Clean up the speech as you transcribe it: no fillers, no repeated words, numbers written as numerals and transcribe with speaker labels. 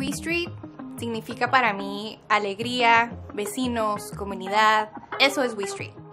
Speaker 1: We Street significa para mí alegría, vecinos, comunidad. Eso es We Street.